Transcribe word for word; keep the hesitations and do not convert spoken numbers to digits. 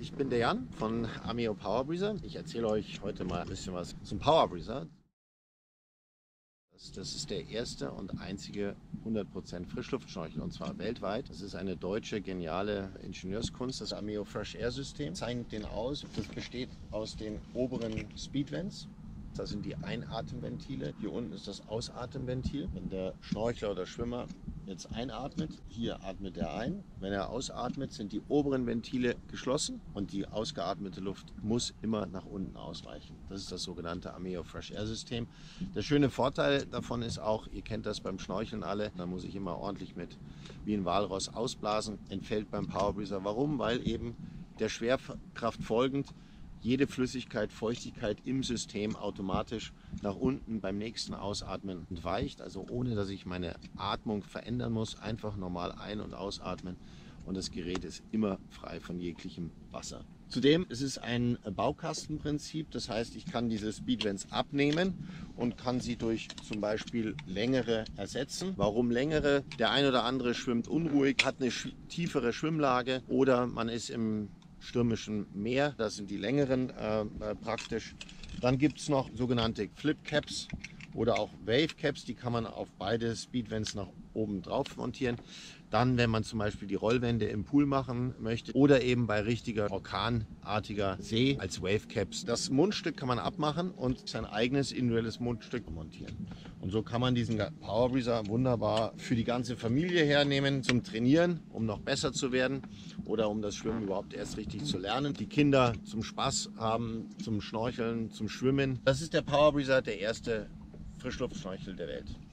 ich bin der Jan von Ameo Power Breezer. Ich erzähle euch heute mal ein bisschen was zum Power Breezer. Das, das ist der erste und einzige hundert Prozent Frischluftschnorchel, und zwar weltweit. Das ist eine deutsche geniale Ingenieurskunst, das Ameo Fresh Air System. Zeichnet den aus. Das besteht aus den oberen Speedvents. Das sind die Einatemventile. Hier unten ist das Ausatemventil. Wenn der Schnorchler oder Schwimmer jetzt einatmet, hier atmet er ein. Wenn er ausatmet, sind die oberen Ventile geschlossen und die ausgeatmete Luft muss immer nach unten ausweichen. Das ist das sogenannte Ameo Fresh Air System. Der schöne Vorteil davon ist auch, ihr kennt das beim Schnorcheln alle, da muss ich immer ordentlich mit wie ein Walross ausblasen. Entfällt beim Power Breezer. Warum? Weil eben der Schwerkraft folgend jede Flüssigkeit, Feuchtigkeit im System automatisch nach unten beim nächsten Ausatmen entweicht. Also ohne, dass ich meine Atmung verändern muss. Einfach normal ein- und ausatmen. Und das Gerät ist immer frei von jeglichem Wasser. Zudem ist es ein Baukastenprinzip. Das heißt, ich kann diese Speedvents abnehmen und kann sie durch zum Beispiel längere ersetzen. Warum längere? Der ein oder andere schwimmt unruhig, hat eine tiefere Schwimmlage oder man ist im stürmischen Meer, das sind die längeren äh, praktisch. Dann gibt es noch sogenannte Flip Caps oder auch Wave Caps, die kann man auf beide Speedvents nach oben drauf montieren. Dann, wenn man zum Beispiel die Rollwände im Pool machen möchte oder eben bei richtiger orkanartiger See als Wave Caps. Das Mundstück kann man abmachen und sein eigenes individuelles Mundstück montieren. Und so kann man diesen Power Breezer wunderbar für die ganze Familie hernehmen zum Trainieren, um noch besser zu werden oder um das Schwimmen überhaupt erst richtig zu lernen. Die Kinder zum Spaß haben, zum Schnorcheln, zum Schwimmen. Das ist der Power Breezer, der erste Frischluftschnorchel der Welt.